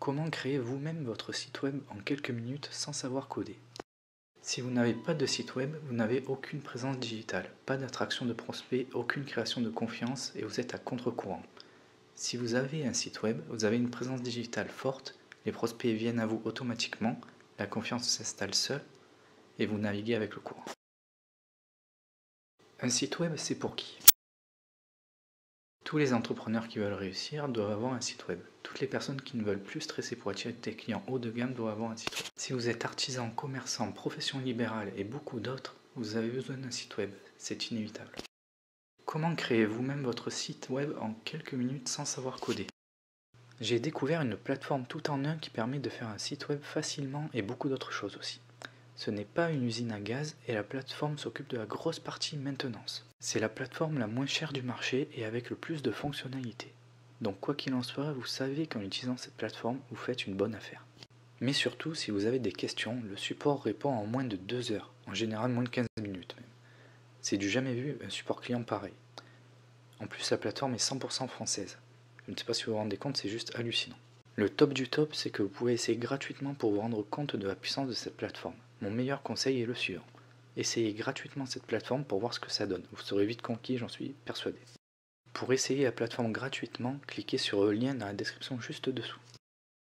Comment créer vous-même votre site web en quelques minutes sans savoir coder? Si vous n'avez pas de site web, vous n'avez aucune présence digitale, pas d'attraction de prospects, aucune création de confiance et vous êtes à contre-courant. Si vous avez un site web, vous avez une présence digitale forte, les prospects viennent à vous automatiquement, la confiance s'installe seule et vous naviguez avec le courant. Un site web, c'est pour qui? Tous les entrepreneurs qui veulent réussir doivent avoir un site web. Toutes les personnes qui ne veulent plus stresser pour attirer des clients haut de gamme doivent avoir un site web. Si vous êtes artisan, commerçant, profession libérale et beaucoup d'autres, vous avez besoin d'un site web. C'est inévitable. Comment créer vous-même votre site web en quelques minutes sans savoir coder? J'ai découvert une plateforme tout en un qui permet de faire un site web facilement et beaucoup d'autres choses aussi. Ce n'est pas une usine à gaz et la plateforme s'occupe de la grosse partie maintenance. C'est la plateforme la moins chère du marché et avec le plus de fonctionnalités. Donc quoi qu'il en soit, vous savez qu'en utilisant cette plateforme, vous faites une bonne affaire. Mais surtout, si vous avez des questions, le support répond en moins de 2 heures, en général moins de 15 minutes même. C'est du jamais vu, un support client pareil. En plus, la plateforme est 100% française. Je ne sais pas si vous vous rendez compte, c'est juste hallucinant. Le top du top, c'est que vous pouvez essayer gratuitement pour vous rendre compte de la puissance de cette plateforme. Mon meilleur conseil est le suivant. Essayez gratuitement cette plateforme pour voir ce que ça donne. Vous serez vite conquis, j'en suis persuadé. Pour essayer la plateforme gratuitement, cliquez sur le lien dans la description juste dessous.